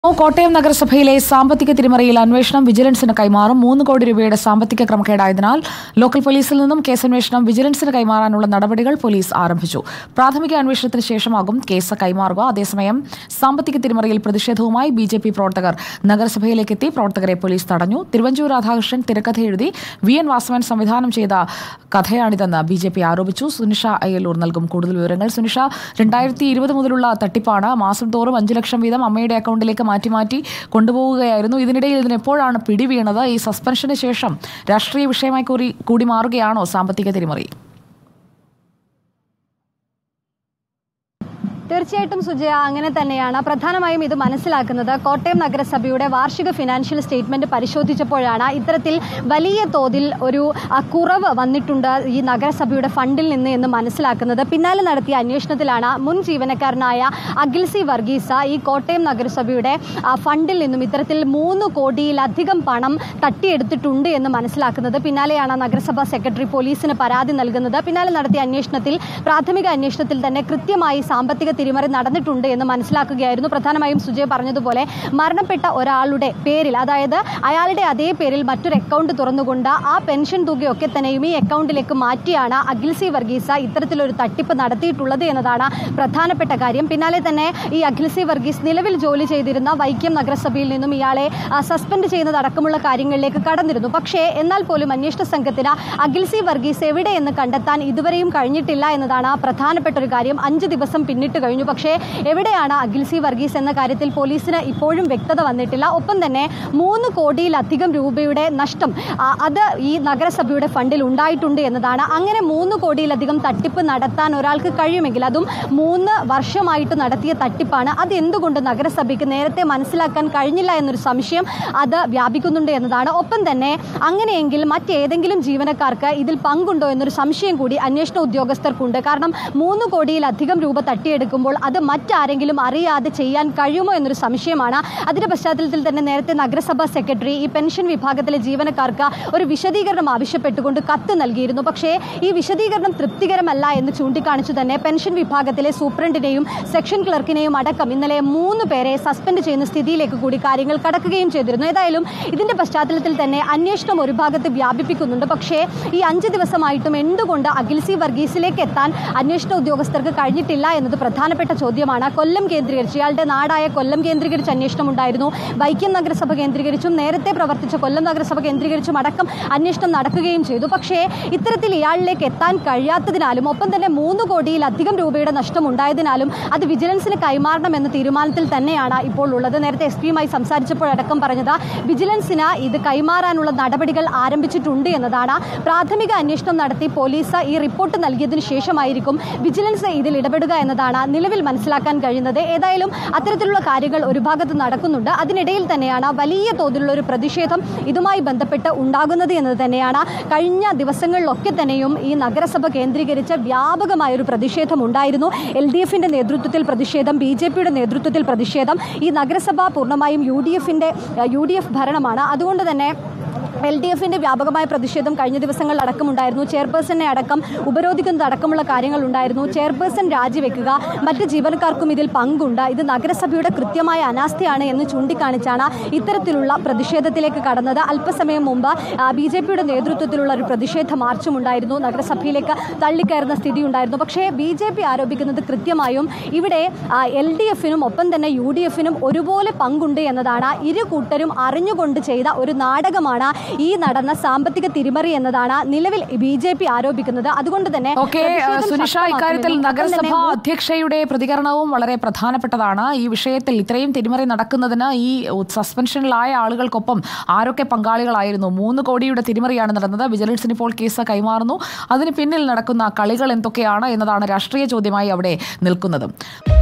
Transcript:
കോട്ടയം നഗരസഭയിലെ സാമ്പത്തിക തിരിമറിയിൽ അന്വേഷണം വിജിലൻസിന് കൈമാറും. 3 കോടി രൂപയുടെ സാമ്പത്തിക ക്രമക്കേടായതിനാൽ ലോക്കൽ പോലീസിൽ നിന്നും കേസന്വേഷണം വിജിലൻസിന് കൈമാറാനുള്ള നടപടികൾ പോലീസ് ആരംഭിച്ചു. പ്രാഥമിക അന്വേഷണത്തിന് ശേഷമാകും കേസ് കൈമാറുക. അതേസമയം സാമ്പത്തിക തിരിമറിയിൽ പ്രതിഷേധവുമായി BJP പ്രവർത്തകർ നഗരസഭയിലേക്കെത്തി. പ്രവർത്തകരെ പോലീസ് തടഞ്ഞു. തിരുവഞ്ചൂർ രാധാകൃഷ്ണൻ തിരക്കഥ എഴുതി VN വാസവൻ സംവിധാനം ചെയ്ത കഥയാണിതെന്ന് BJP ആരോപിച്ചു. സുനിഷ അയ്യലൂർ നൽകും കൂടുതൽ വിവരങ്ങൾ. സുനിഷ, 2020 മുതലുള്ള തട്ടിപ്പാണ്. മാസം തോറും 5 ലക്ഷം വീതം അമ്മയുടെ അക്കൗണ്ടിലേക്ക് മാറ്റി കൊണ്ടുപോവുകയായിരുന്നു. ഇതിനിടയിൽ ഇതിനെപ്പോഴാണ് പിടിവീണത്? ഈ സസ്പെൻഷന് ശേഷം രാഷ്ട്രീയ വിഷയമായി കൂടി മാറുകയാണോ സാമ്പത്തിക തിരിമറി? തീർച്ചയായിട്ടും സുജയ, അങ്ങനെ തന്നെയാണ്. പ്രധാനമായും ഇത് മനസ്സിലാക്കുന്നത് കോട്ടയം നഗരസഭയുടെ വാർഷിക ഫിനാൻഷ്യൽ സ്റ്റേറ്റ്മെന്റ് പരിശോധിച്ചപ്പോഴാണ് ഇത്തരത്തിൽ വലിയ തോതിൽ ഒരു കുറവ് വന്നിട്ടുണ്ട് ഈ നഗരസഭയുടെ ഫണ്ടിൽ നിന്ന് എന്ന് മനസ്സിലാക്കുന്നത്. പിന്നാലെ നടത്തിയ അന്വേഷണത്തിലാണ് മുൻ ജീവനക്കാരനായ അഖിൽ സി വർഗീസ് ഈ കോട്ടയം നഗരസഭയുടെ ഫണ്ടിൽ നിന്നും ഇത്തരത്തിൽ 3 കോടിയിലധികം പണം തട്ടിയെടുത്തിട്ടുണ്ട് എന്ന് മനസ്സിലാക്കുന്നത്. പിന്നാലെയാണ് നഗരസഭാ സെക്രട്ടറി പോലീസിന് പരാതി നൽകുന്നത്. പിന്നാലെ നടത്തിയ അന്വേഷണത്തിൽ, പ്രാഥമിക അന്വേഷണത്തിൽ തന്നെ കൃത്യമായി സാമ്പത്തിക തിരിമറി നടന്നിട്ടുണ്ട് എന്ന് മനസ്സിലാക്കുകയായിരുന്നു. പ്രധാനമായും സുജയ് പറഞ്ഞതുപോലെ മരണപ്പെട്ട ഒരാളുടെ പേരിൽ, അതായത് അയാളുടെ അതേ പേരിൽ മറ്റൊരു അക്കൗണ്ട് തുറന്നുകൊണ്ട് ആ പെൻഷൻ തുകയൊക്കെ തന്നെയും ഈ അക്കൗണ്ടിലേക്ക് മാറ്റിയാണ് അഖിൽ സി വർഗീസ് ഇത്തരത്തിലൊരു തട്ടിപ്പ് നടത്തിയിട്ടുള്ളത് എന്നതാണ് പ്രധാനപ്പെട്ട കാര്യം. പിന്നാലെ തന്നെ ഈ അഖിൽ സി വർഗീസ് നിലവിൽ ജോലി ചെയ്തിരുന്ന വൈക്കം നഗരസഭയിൽ നിന്നും ഇയാളെ സസ്പെൻഡ് ചെയ്യുന്നതടക്കമുള്ള കാര്യങ്ങളിലേക്ക് കടന്നിരുന്നു. പക്ഷേ എന്നാൽ പോലും അന്വേഷണ സംഘത്തിന് അഖിൽ സി വർഗീസ് എവിടെയെന്ന് കണ്ടെത്താൻ ഇതുവരെയും കഴിഞ്ഞിട്ടില്ല എന്നതാണ് പ്രധാനപ്പെട്ട ഒരു കാര്യം. 5 ദിവസം പിന്നിട്ട് കഴിഞ്ഞു. പക്ഷേ എവിടെയാണ് അഖിൽ സി വർഗീസ് എന്ന കാര്യത്തിൽ പോലീസിന് ഇപ്പോഴും വ്യക്തത വന്നിട്ടില്ല. ഒപ്പം തന്നെ 3 കോടിയിലധികം രൂപയുടെ നഷ്ടം അത് ഈ നഗരസഭയുടെ ഫണ്ടിൽ ഉണ്ടായിട്ടുണ്ട് എന്നതാണ്. അങ്ങനെ 3 കോടിയിലധികം തട്ടിപ്പ് നടത്താൻ ഒരാൾക്ക് കഴിയുമെങ്കിൽ, അതും 3 വർഷമായിട്ട് നടത്തിയ തട്ടിപ്പാണ്, അത് എന്തുകൊണ്ട് നഗരസഭയ്ക്ക് നേരത്തെ മനസ്സിലാക്കാൻ കഴിഞ്ഞില്ല എന്നൊരു സംശയം അത് വ്യാപിക്കുന്നുണ്ട് എന്നതാണ്. ഒപ്പം തന്നെ അങ്ങനെയെങ്കിൽ മറ്റേതെങ്കിലും ജീവനക്കാർക്ക് ഇതിൽ പങ്കുണ്ടോ എന്നൊരു സംശയം കൂടി അന്വേഷണ ഉദ്യോഗസ്ഥർക്കുണ്ട്. കാരണം 3 കോടിയിലധികം രൂപ തട്ടിയെടുക്കുമ്പോൾ അത് മറ്റാരെങ്കിലും അറിയാതെ ചെയ്യാൻ കഴിയുമോ എന്നൊരു സംശയമാണ്. അതിന്റെ പശ്ചാത്തലത്തിൽ തന്നെ നേരത്തെ നഗരസഭാ സെക്രട്ടറി ഈ പെൻഷൻ വിഭാഗത്തിലെ ജീവനക്കാർക്ക് ഒരു വിശദീകരണം ആവശ്യപ്പെട്ടുകൊണ്ട് കത്ത് നൽകിയിരുന്നു. പക്ഷേ ഈ വിശദീകരണം തൃപ്തികരമല്ല എന്ന് ചൂണ്ടിക്കാണിച്ചു തന്നെ പെൻഷൻ വിഭാഗത്തിലെ സൂപ്രണ്ടിനെയും സെക്ഷൻ ക്ലർക്കിനെയും അടക്കം ഇന്നലെ 3 പേരെ സസ്പെൻഡ് ചെയ്യുന്ന സ്ഥിതിയിലേക്ക് കൂടി കാര്യങ്ങൾ കടക്കുകയും ചെയ്തിരുന്നു. ഏതായാലും ഇതിന്റെ പശ്ചാത്തലത്തിൽ തന്നെ അന്വേഷണം ഒരു ഭാഗത്ത് വ്യാപിപ്പിക്കുന്നുണ്ട്. പക്ഷേ ഈ 5 ദിവസമായിട്ടും എന്തുകൊണ്ട് അഖിൽ സി വർഗീസിലേക്ക് എത്താൻ അന്വേഷണ ഉദ്യോഗസ്ഥർക്ക് കഴിഞ്ഞിട്ടില്ല എന്നത് പ്രധാനപ്പെട്ട ചോദ്യമാണ്. കൊല്ലം കേന്ദ്രീകരിച്ച്, ഇയാളുടെ നാടായ കൊല്ലം കേന്ദ്രീകരിച്ച് അന്വേഷണം ഉണ്ടായിരുന്നു. വൈക്കം നഗരസഭ കേന്ദ്രീകരിച്ചും നേരത്തെ പ്രവർത്തിച്ച കൊല്ലം നഗരസഭ കേന്ദ്രീകരിച്ചും അടക്കം അന്വേഷണം നടക്കുകയും ചെയ്തു. പക്ഷേ ഇത്തരത്തിൽ ഇയാളിലേക്ക് എത്താൻ കഴിയാത്തതിനാലും ഒപ്പം തന്നെ 3 കോടിയിലധികം രൂപയുടെ നഷ്ടം ഉണ്ടായതിനാലും അത് വിജിലൻസിന് കൈമാറണം എന്ന തീരുമാനത്തിൽ തന്നെയാണ് ഇപ്പോൾ ഉള്ളത്. നേരത്തെ SP-യുമായി സംസാരിച്ചപ്പോഴടക്കം പറഞ്ഞത് വിജിലൻസിന് ഇത് കൈമാറാനുള്ള നടപടികൾ ആരംഭിച്ചിട്ടുണ്ട് എന്നതാണ്. പ്രാഥമിക അന്വേഷണം നടത്തി പോലീസ് ഈ റിപ്പോർട്ട് നൽകിയതിനു ശേഷമായിരിക്കും വിജിലൻസ് ഇതിൽ ഇടപെടുക എന്നതാണ് നിലവിൽ മനസ്സിലാക്കാൻ കഴിയുന്നത്. ഏതായാലും അത്തരത്തിലുള്ള കാര്യങ്ങൾ ഒരു ഭാഗത്ത് നടക്കുന്നുണ്ട്. അതിനിടയിൽ തന്നെയാണ് വലിയ തോതിലുള്ള ഒരു പ്രതിഷേധം ഇതുമായി ബന്ധപ്പെട്ട് ഉണ്ടാകുന്നത് എന്നത് തന്നെയാണ്. കഴിഞ്ഞ ദിവസങ്ങളിലൊക്കെ തന്നെയും ഈ നഗരസഭ കേന്ദ്രീകരിച്ച് വ്യാപകമായൊരു പ്രതിഷേധം ഉണ്ടായിരുന്നു. LDF-ന്റെ നേതൃത്വത്തിൽ പ്രതിഷേധം, BJP-യുടെ നേതൃത്വത്തിൽ പ്രതിഷേധം. ഈ നഗരസഭ പൂർണ്ണമായും UDF ഭരണമാണ്. അതുകൊണ്ട് തന്നെ LDF-ന്റെ വ്യാപകമായ പ്രതിഷേധം കഴിഞ്ഞ ദിവസങ്ങളിൽ അടക്കമുണ്ടായിരുന്നു. ചെയർപേഴ്സണെ അടക്കം ഉപരോധിക്കുന്നതടക്കമുള്ള കാര്യങ്ങൾ ഉണ്ടായിരുന്നു. ചെയർപേഴ്സൺ രാജിവെക്കുക, മറ്റ് ജീവനക്കാർക്കും ഇതിൽ പങ്കുണ്ട്, ഇത് നഗരസഭയുടെ കൃത്യമായ അനാസ്ഥയാണ് എന്ന് ചൂണ്ടിക്കാണിച്ചാണ് ഇത്തരത്തിലുള്ള പ്രതിഷേധത്തിലേക്ക് കടന്നത്. അല്പസമയം മുമ്പ് BJP-യുടെ നേതൃത്വത്തിലുള്ള ഒരു പ്രതിഷേധ മാർച്ചും ഉണ്ടായിരുന്നു. നഗരസഭയിലേക്ക് തള്ളിക്കയറുന്ന സ്ഥിതി ഉണ്ടായിരുന്നു. പക്ഷേ BJP ആരോപിക്കുന്നത് കൃത്യമായും ഇവിടെ LDF-നും ഒപ്പം തന്നെ UDF-നും ഒരുപോലെ പങ്കുണ്ട് എന്നതാണ്. ഇരു കൂട്ടരും അറിഞ്ഞുകൊണ്ട് ചെയ്ത ഒരു നാടകമാണ് ഈ നടന്ന സാമ്പത്തിക തിരിമറി എന്നതാണ് നിലവിൽ BJP ആരോപിക്കുന്നത്. അതുകൊണ്ട് തന്നെ സുനിഷ, ഇക്കാര്യത്തിൽ നഗരസഭാ അധ്യക്ഷയുടെ പ്രതികരണവും വളരെ പ്രധാനപ്പെട്ടതാണ്. ഈ വിഷയത്തിൽ ഇത്രയും തിരിമറി നടക്കുന്നതിന് ഈ സസ്പെൻഷനിലായ ആളുകൾക്കൊപ്പം ആരൊക്കെ പങ്കാളികളായിരുന്നു? 3 കോടിയുടെ തിരിമറിയാണ് നടന്നത്. വിജിലൻസിന് ഇപ്പോൾ കേസ് കൈമാറുന്നു. അതിന് പിന്നിൽ നടക്കുന്ന കളികൾ എന്തൊക്കെയാണ് എന്നതാണ് രാഷ്ട്രീയ ചോദ്യമായി അവിടെ നിൽക്കുന്നത്.